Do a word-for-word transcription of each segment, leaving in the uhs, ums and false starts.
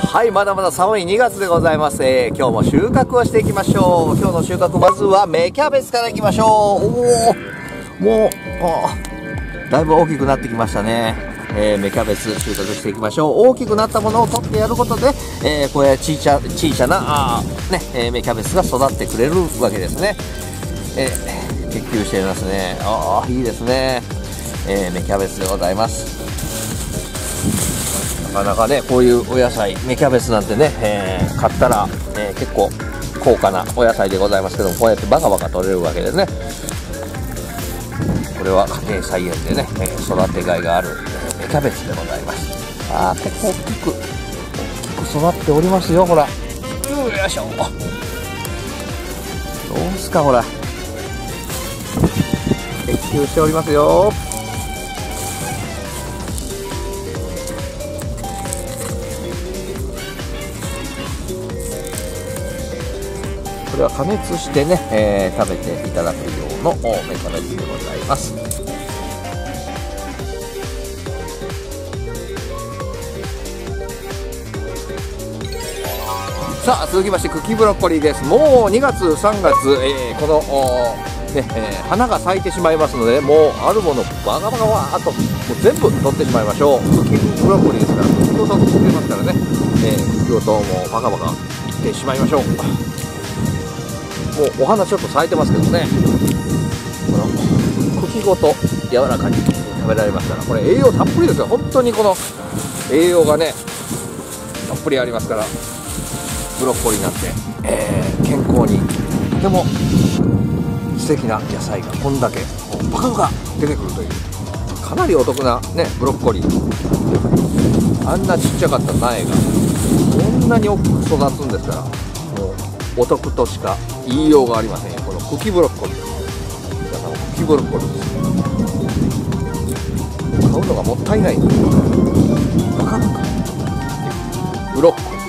はい、まだまだ寒いにがつでございます。えー、今日も収穫をしていきましょう。今日の収穫、まずは芽キャベツからいきましょう。おお、もうだいぶ大きくなってきましたね。えー、芽キャベツ収穫していきましょう。大きくなったものを取ってやることで、えー、こういう小さ小さなあね、えー、芽キャベツが育ってくれるわけですね。えー、結球していますね。ああ、いいですね。えー、芽キャベツでございます。なかなかね、こういうお野菜、芽キャベツなんてね、えー、買ったら、えー、結構高価なお野菜でございますけども、こうやってバカバカ取れるわけですね。これは家庭菜園でね、えー、育てがいがある芽キャベツでございます。あー、結構大きく大きく育っておりますよ。ほら、よいしょ、どうですか、ほら、結球しておりますよ。これは加熱してね、えー、食べていただく用の芽キャベツでございます。さあ、続きまして茎ブロッコリーです。もうにがつさんがつ、えー、この、ねえー、花が咲いてしまいますので、もうあるものバカバカわーっともう全部取ってしまいましょう。茎ブロッコリーですから、茎ごと取ってますからね、えー、茎ごともうバカバカいってしまいましょう。もうお花ちょっと咲いてますけどね、この茎ごと柔らかに食べられますから、これ栄養たっぷりですよ。本当にこの栄養がねたっぷりありますから、ブロッコリーなんて、えー、健康にとても素敵な野菜がこんだけバカバカ出てくるという、かなりお得なねブロッコリー。あんなちっちゃかった苗がこんなに大きく育つんですから、もうお得としか言いようがありませんよ。この茎ブロッコリー、皆さん茎ブロッコリーです。買うのがもったいない。バカバカブロッコリー、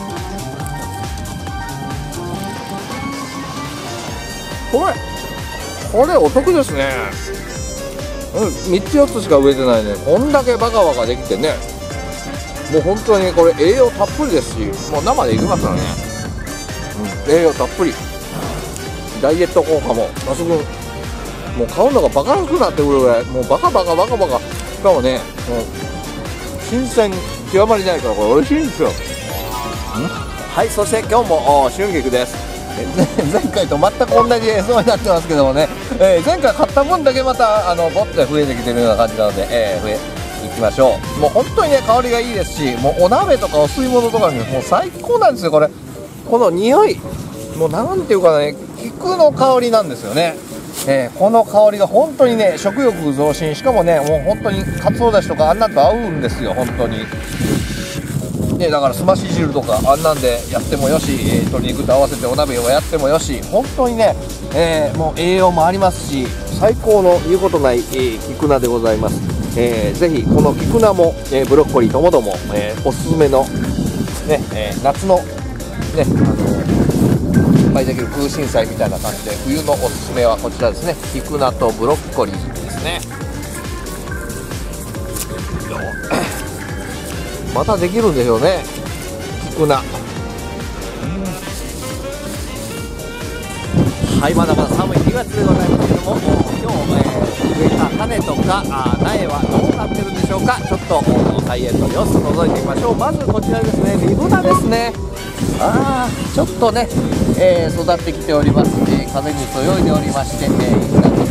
これこれお得ですね。うん、みっつよっつしか植えてないね。こんだけバカバカできてね、もう本当にこれ栄養たっぷりですし、もう生でいきますからね、うん、栄養たっぷり、ダイエット効果も抜群。もう買うのがバカなくなってくるぐらい、もうバカバカバカバカ、しかもね、もう新鮮極まりないから、これ美味しいんですよ。はい、そして今日も春菊です。前回と全く同じ映像になってますけどもね、えー、前回買った分だけまたあのボッて増えてきてるような感じなので、えー、増えいきましょう。もう本当にね香りがいいですし、もうお鍋とかお吸い物とかにもう最高なんですよ。これこの匂い、もうなんていうかね、菊の香りなんですよね。えー、この香りが本当にね食欲増進、しかもねもう本当にかつおだしとかあんなんと合うんですよ、本当に。ね、だからすまし汁とかあんなんでやってもよし、えー、鶏肉と合わせてお鍋をやってもよし、本当にね、えー、もう栄養もありますし、最高の言うことない、えー、菊菜でございます。えー、ぜひこの菊菜も、えー、ブロッコリーともども、えー、おすすめの、ねえー、夏のね、あのいっぱいできる空心菜みたいな感じで、冬のおすすめはこちらですね、菊菜とブロッコリーですね。またできるんでしょうね、菊菜。はい、まだまだ寒いにがつでございますけども、今日、えー、植えた種とかあ苗はどうなってるんでしょうか。ちょっと菜園の様子を覗いてみましょう。まずこちらですね、ミブナですね。あー、ちょっとね、えー、育ってきております。えー、風にそよいでおりまして、えー、いいなと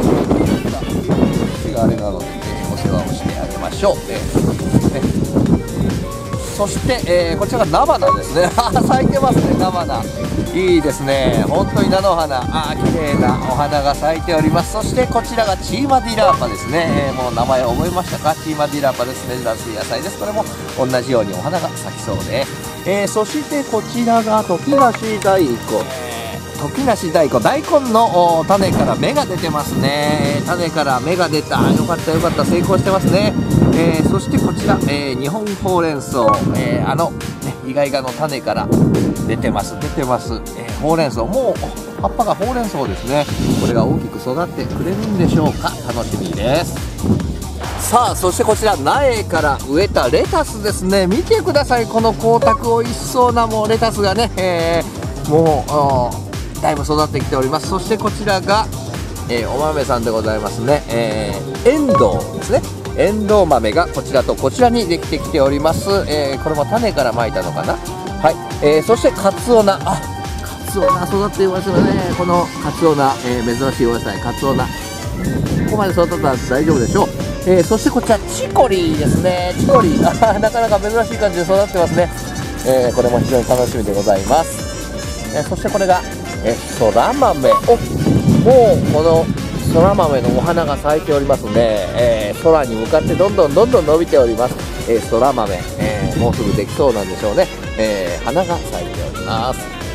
土があれなので、えー、お世話をしてあげましょう。えーね、そして、えー、こちらが菜花ですね。咲いてますね、菜花。いいですね、本当に菜の花、あー綺麗なお花が咲いております。そしてこちらがチーマディラーパですね。えー、もう名前覚えましたか。チーマディラーパです。珍しい野菜です。これも同じようにお花が咲きそうで、えー、そしてこちらが時梨大根。時梨大根、大根の種から芽が出てますね。種から芽が出た、よかったよかった、成功してますね。えー、そしてこちら、えー、日本ほうれん草、えー、あの、ね、イガイガの種から出てます出てます、えー、ほうれん草、もう葉っぱがほうれん草ですね。これが大きく育ってくれるんでしょうか。楽しみです。 さあ、そしてこちら苗から植えたレタスですね。見てください、この光沢美味しそうなもうレタスがね、えー、もうだいぶ育ってきております。そしてこちらが、えー、お豆さんでございますね。えー、エンドウですね。エンドウ豆がこちらとこちらにできてきております。えー、これも種からまいたのかな。はい、えー、そしてカツオナ、あ、カツオナ育っていますよね。このカツオナ、えー、珍しいお野菜カツオナ、ここまで育ったら大丈夫でしょう。えー、そしてこちらチコリですね。チコリあなかなか珍しい感じで育ってますね。えー、これも非常に楽しみでございます。えー、そしてこれが、えー、そら豆。お、もうこのそら豆のお花が咲いておりますね。えー、空に向かってどんどんどんどん伸びております。えー、そら豆、えー、もうすぐできそうなんでしょうね。えー、花が咲いております。